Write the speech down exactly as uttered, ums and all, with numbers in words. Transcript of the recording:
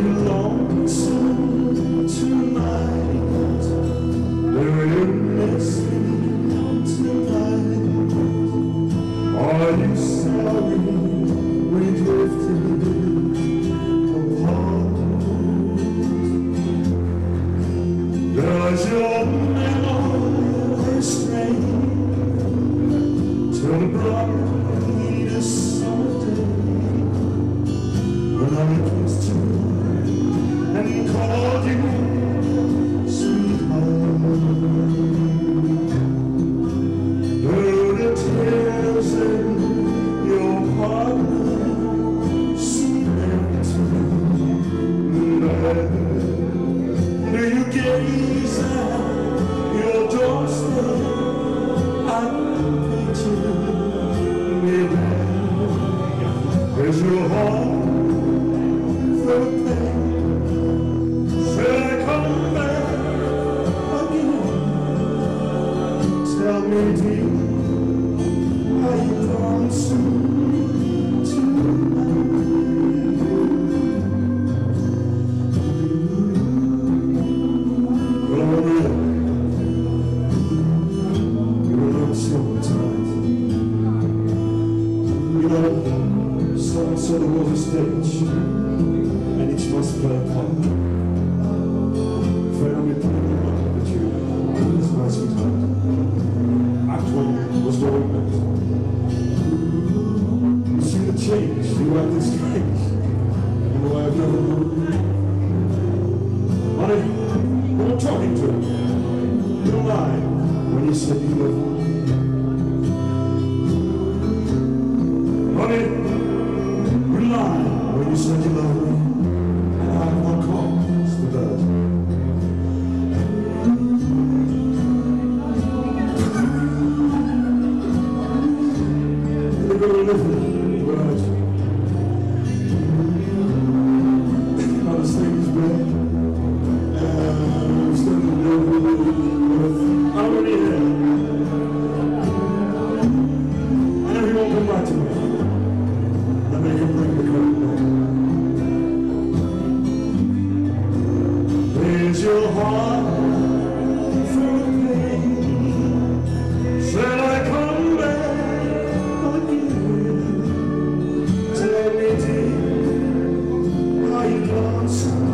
you lonesome tonight? Do you miss me tonight? Are you sorry we drifted apart? Does your memory stray till the brightest summer day, when I kissed you and called you sweetheart? Do the tears in your heart seem empty? Do you gaze at your doorstep and picture me there? Is your heart full of pain? Should I come back again? Tell me, dear, are you gone soon tonight? So there was a stage, and each must play a part. Afraid I'm in love with you, it's my sweetheart. Act one was what we meant. You see the change, you acted strange, in the way I've never known. Honey, who I'm talking to, you lied when you said you loved me. Honey, when you said you love me, and I have no cause for that. You're going to live right. Now this thing is bad, and I'm still in love with I'm already here, and if you won't come back to me, then they can bring the curtain down. Is your heart full of pain? Shall I come back again? Tell me, dear, are you lonesome